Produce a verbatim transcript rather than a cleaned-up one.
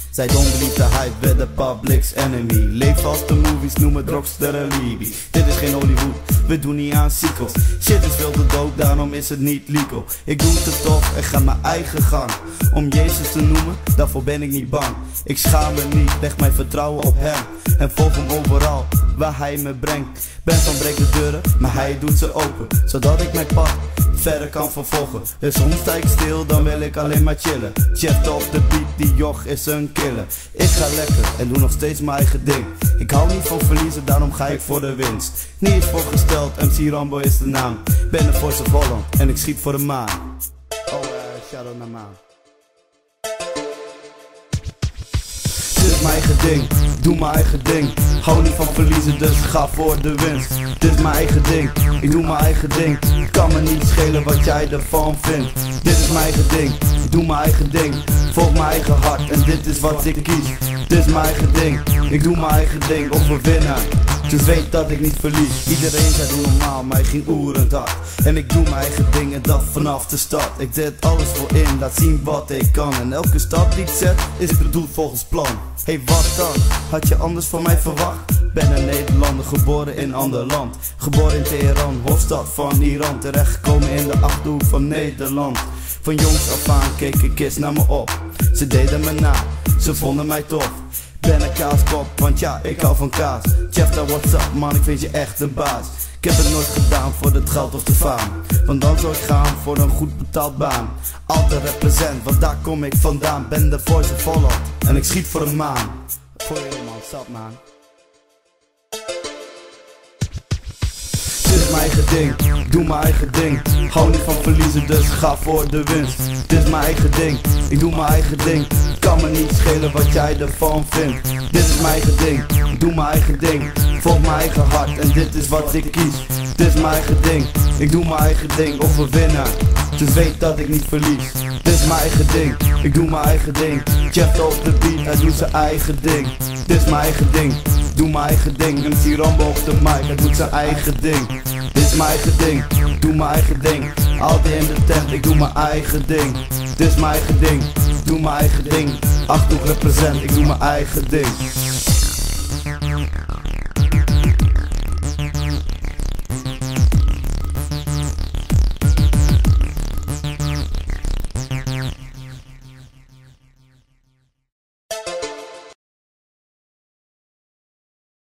Zij don't believe the hype, we're the public's enemy. Leef als de movies, noem het rockster alibi. Dit is geen Hollywood, we doen niet aan sequels. Shit is veel te dope, daarom is het niet legal. Ik doe het toch en ga mijn eigen gang. Om Jezus te noemen, daarvoor ben ik niet bang. Ik schaam me niet, leg mijn vertrouwen op hem. En volg hem overal, waar hij me brengt. Ben van breek de deuren, maar hij doet ze open. Zodat ik mijn pad verder kan vervolgen. Dus soms sta ik stil, dan wil ik alleen maar chillen. Chef op de beat, die joch is een killer. Ik ga lekker en doe nog steeds mijn eigen ding. Ik hou niet van verliezen, daarom ga ik voor de winst. Niet eens voorgesteld, M C Rambo is de naam. Ben de Voice of Holland en ik schiet voor de maan. Oh, uh, shout-out naar maan. Dit is mijn eigen ding, doe mijn eigen ding. Hou niet van verliezen, dus ga voor de winst. Dit is mijn eigen ding, ik doe mijn eigen ding. Kan me niet schelen wat jij ervan vindt. Dit is mijn eigen ding, ik doe mijn eigen ding. Volg mijn eigen hart en dit is wat ik kies. Dit is mijn eigen ding, ik doe mijn eigen ding. Overwinnaar, dus weet dat ik niet verlies. Iedereen zei doe normaal, maar ik ging oerend hard. En ik doe mijn eigen ding en dat vanaf de start. Ik zet alles voor in, laat zien wat ik kan. En elke stap die ik zet, is bedoeld volgens plan. Hey, wat dan? Had je anders van mij verwacht? Ben een Nederlander, geboren in ander land. Geboren in Teheran, hoofdstad van Iran. Terechtgekomen in de Achterhoek van Nederland. Van jongs af aan keken kids naar me op. Ze deden me na, ze vonden mij tof. Ben een kaaskop, want ja, ik hou van kaas. Chefta, what's up man, ik vind je echt een baas. Ik heb het nooit gedaan voor het geld of de faam. Want dan zou ik gaan voor een goed betaald baan. Altijd represent, want daar kom ik vandaan. Ben de Voice of Holland en ik schiet voor een maan. Voor je man, stap man. Dit is mijn eigen ding, doe mijn eigen ding. Hou niet van verliezen, dus ga voor de winst. Dit is mijn eigen ding, ik doe mijn eigen ding. Kan me niet schelen wat jij ervan vindt. Dit is mijn eigen ding, ik doe mijn eigen ding. Volg mijn eigen hart en dit is wat ik kies. Dit is mijn eigen ding, ik doe mijn eigen ding. Overwinnaar, dus weet dat ik niet verlies. Dit is mijn eigen ding, ik doe mijn eigen ding. Chef op de beat, hij doet zijn eigen ding. Dit is mijn eigen ding, doe mijn eigen ding. M C Rambo op de mic, hij doet zijn eigen ding. Dit is mijn eigen ding, doe mijn eigen ding. Altijd in de tent, ik doe mijn eigen ding. Dit is mijn eigen ding, doe mijn eigen ding. Achterhoek represent, ik doe mijn eigen ding.